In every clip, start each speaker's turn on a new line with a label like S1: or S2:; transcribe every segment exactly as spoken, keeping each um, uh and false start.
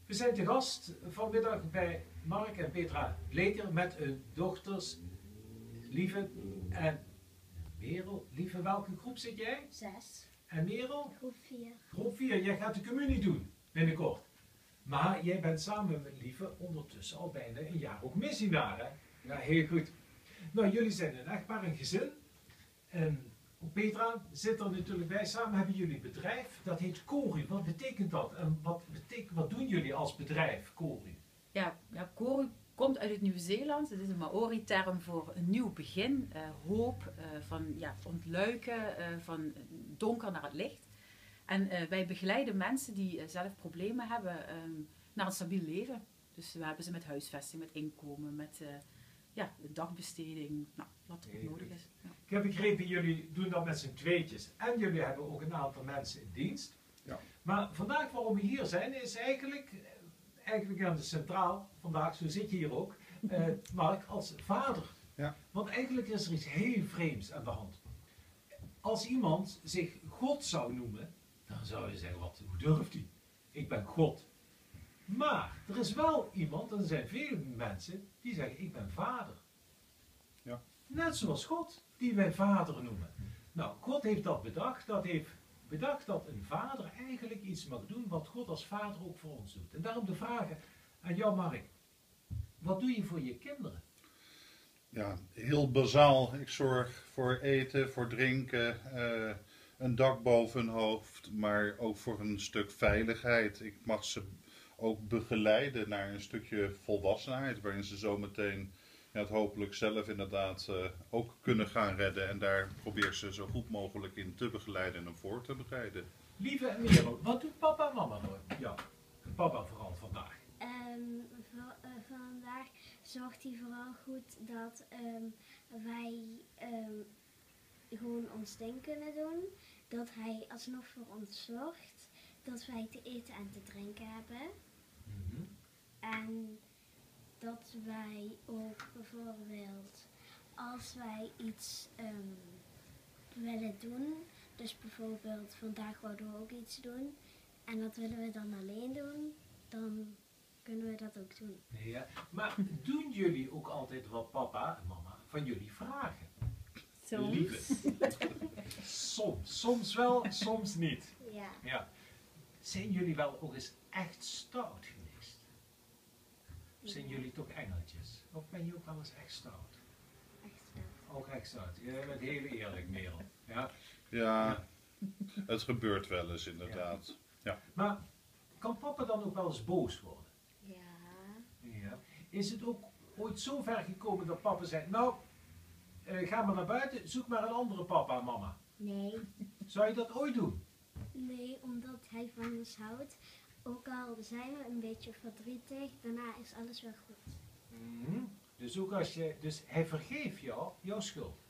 S1: We zijn te gast vanmiddag bij Mark en Petra Bleker met hun dochters Lieve en Merel. Lieve, welke groep zit jij?
S2: Zes.
S1: En Merel?
S2: Groep vier.
S1: Groep vier. Jij gaat de communie doen binnenkort. Maar jij bent samen met Lieve ondertussen al bijna een jaar ook missionaar, hè? Ja, heel goed. Nou, jullie zijn een echtpaar, een gezin. En Petra zit er natuurlijk bij. Samen hebben jullie een bedrijf. Dat heet Cori. Wat betekent dat? En wat, betekent, wat doen jullie als bedrijf, Cori?
S3: Ja, ja Cori komt uit het Nieuw-Zeeland. Het is een Maori-term voor een nieuw begin, uh, hoop, uh, van ja, ontluiken, uh, van donker naar het licht. En uh, wij begeleiden mensen die uh, zelf problemen hebben um, naar een stabiel leven. Dus we hebben ze met huisvesting, met inkomen, met uh, ja, dagbesteding, nou, wat er ook nodig is. Ja.
S1: Ik heb begrepen, jullie doen dat met z'n tweetjes. En jullie hebben ook een aantal mensen in dienst.
S4: Ja.
S1: Maar vandaag waarom we hier zijn is eigenlijk, eigenlijk aan de centraal, vandaag, zo zit je hier ook, uh, Mark, als vader.
S4: Ja.
S1: Want eigenlijk is er iets heel vreemds aan de hand. Als iemand zich God zou noemen, dan zou je zeggen, wat, hoe durft hij? Ik ben God. Maar er is wel iemand, en er zijn veel mensen, die zeggen, ik ben vader.
S4: Ja.
S1: Net zoals God, die wij vader noemen. Nou, God heeft dat bedacht, dat heeft bedacht dat een vader eigenlijk iets mag doen wat God als vader ook voor ons doet. En daarom de vragen aan jou, Mark. Wat doe je voor je kinderen?
S4: Ja, heel bazaal. Ik zorg voor eten, voor drinken, uh, een dak boven hun hoofd, maar ook voor een stuk veiligheid. Ik mag ze ook begeleiden naar een stukje volwassenheid, waarin ze zometeen ja, het hopelijk zelf inderdaad uh, ook kunnen gaan redden. En daar probeer ze zo goed mogelijk in te begeleiden en hem voor te bereiden.
S1: Lieve en Merel, wat doet papa en mama nou? Ja, papa vooral vandaag.
S2: Um, voor, uh, vandaag zorgt hij vooral goed dat um, wij um, gewoon ons ding kunnen doen. Dat hij alsnog voor ons zorgt. Dat wij te eten en te drinken hebben.
S1: Mm-hmm.
S2: En dat wij ook bijvoorbeeld, als wij iets um, willen doen, dus bijvoorbeeld vandaag wouden we ook iets doen, en dat willen we dan alleen doen, dan kunnen we dat ook doen.
S1: Ja, maar doen jullie ook altijd wat papa en mama van jullie vragen?
S3: Soms.
S1: Lieve. Soms. Soms wel, soms niet.
S2: Ja.
S1: Ja. Zijn jullie wel ook eens echt stout geweest? Of zijn
S2: Ja.
S1: jullie toch engeltjes? Of ben je ook wel eens echt stout?
S2: Echt stout.
S1: Ook echt stout. Je bent heel eerlijk, Merel. Ja?
S4: Ja, het gebeurt wel eens inderdaad. Ja.
S1: Maar kan papa dan ook wel eens boos worden?
S2: Ja.
S1: Ja. Is het ook ooit zo ver gekomen dat papa zei, nou, uh, ga maar naar buiten, zoek maar een andere papa en mama.
S2: Nee.
S1: Zou je dat ooit doen?
S2: Nee, omdat hij van ons houdt. Ook al zijn we een beetje verdrietig, daarna is alles wel goed.
S1: Mm-hmm. Dus ook als je, dus hij vergeeft jou jouw schuld.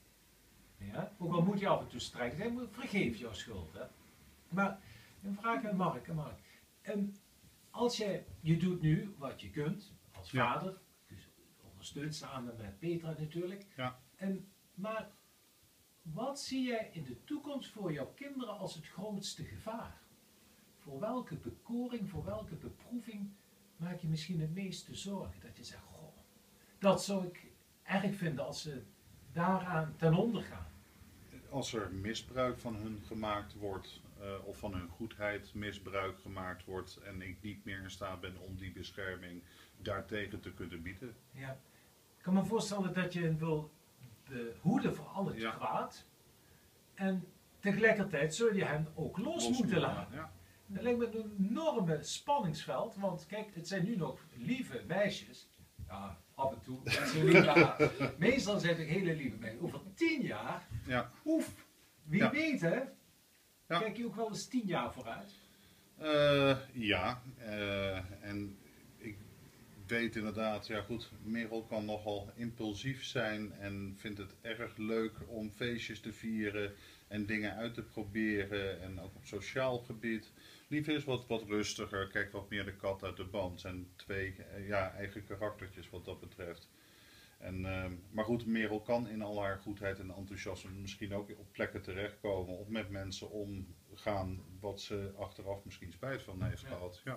S1: Ja? Ook al moet je af en toe strijken, hij moet- vergeeft jouw schuld. Hè? Maar een vraag aan Mark. Mark. En als jij, je doet nu wat je kunt als
S4: Ja.
S1: vader, dus ondersteunt samen met Petra natuurlijk.
S4: Ja.
S1: En, maar wat zie jij in de toekomst voor jouw kinderen als het grootste gevaar? Voor welke bekoring, voor welke beproeving maak je misschien het meeste zorgen? Dat je zegt, goh, dat zou ik erg vinden als ze daaraan ten onder gaan.
S4: Als er misbruik van hun gemaakt wordt, uh, of van hun goedheid misbruik gemaakt wordt en ik niet meer in staat ben om die bescherming daartegen te kunnen bieden.
S1: Ja. Ik kan me voorstellen dat je hen wil behoeden voor al het
S4: Ja.
S1: kwaad. En tegelijkertijd zul je hen ook los, moeten laten.
S4: Ja.
S1: Dat lijkt me een enorme spanningsveld, want kijk, het zijn nu nog lieve meisjes. Ja, af en toe. Zo lief, ja. Meestal zijn het hele lieve meisjes. Over tien jaar,
S4: Ja.
S1: oef, wie
S4: Ja.
S1: weet hè,
S4: Ja.
S1: kijk je ook wel eens tien jaar vooruit.
S4: Uh, ja, uh, en ik weet inderdaad, ja goed, Merel kan nogal impulsief zijn en vindt het erg leuk om feestjes te vieren en dingen uit te proberen en ook op sociaal gebied. Lief is wat, wat rustiger, kijkt wat meer de kat uit de band. Zijn twee uh, ja, eigen karaktertjes wat dat betreft. En, uh, maar goed, Merel kan in al haar goedheid en enthousiasme misschien ook op plekken terechtkomen of met mensen omgaan wat ze achteraf misschien spijt van heeft
S1: Ja.
S4: gehad. Ja.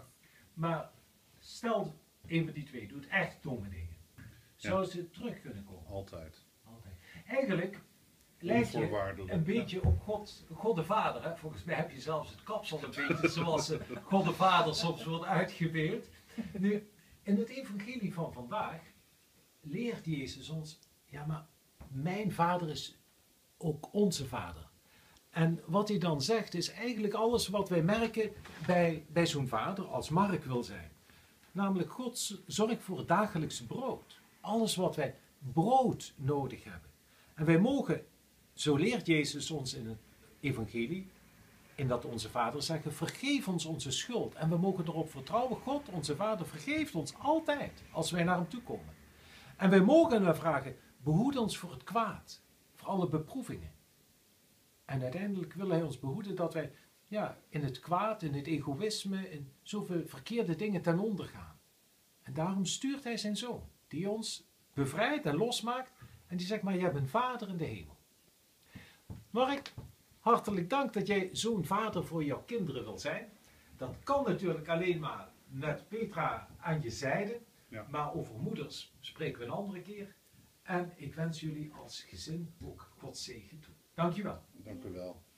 S1: Maar stel, een van die twee doet echt domme dingen. Zou ze terug kunnen komen?
S4: Altijd.
S1: Altijd. Eigenlijk lijkt je
S4: Onvoorwaardelijk.
S1: een beetje op God, God de Vader. Hè? Volgens mij heb je zelfs het kapsel een beetje zoals eh, God de Vader soms wordt uitgebeeld. Nu, in het evangelie van vandaag leert Jezus ons, ja maar mijn vader is ook onze vader. En wat hij dan zegt is eigenlijk alles wat wij merken bij, bij zo'n vader als Mark wil zijn. Namelijk God zorgt voor het dagelijkse brood. Alles wat wij brood nodig hebben. En wij mogen, zo leert Jezus ons in het evangelie, in dat onze vader zeggen, vergeef ons onze schuld. En we mogen erop vertrouwen, God, onze vader, vergeeft ons altijd als wij naar hem toe komen. En wij mogen hem vragen, behoed ons voor het kwaad, voor alle beproevingen. En uiteindelijk wil hij ons behoeden dat wij ja, in het kwaad, in het egoïsme, in zoveel verkeerde dingen ten onder gaan. En daarom stuurt hij zijn zoon, die ons bevrijdt en losmaakt. En die zegt maar, je hebt een vader in de hemel. Mark, hartelijk dank dat jij zo'n vader voor jouw kinderen wil zijn. Dat kan natuurlijk alleen maar met Petra aan je zijde.
S4: Ja. Maar
S1: over moeders spreken we een andere keer. En ik wens jullie als gezin ook Gods zegen toe. Dank je wel.
S4: dank u wel.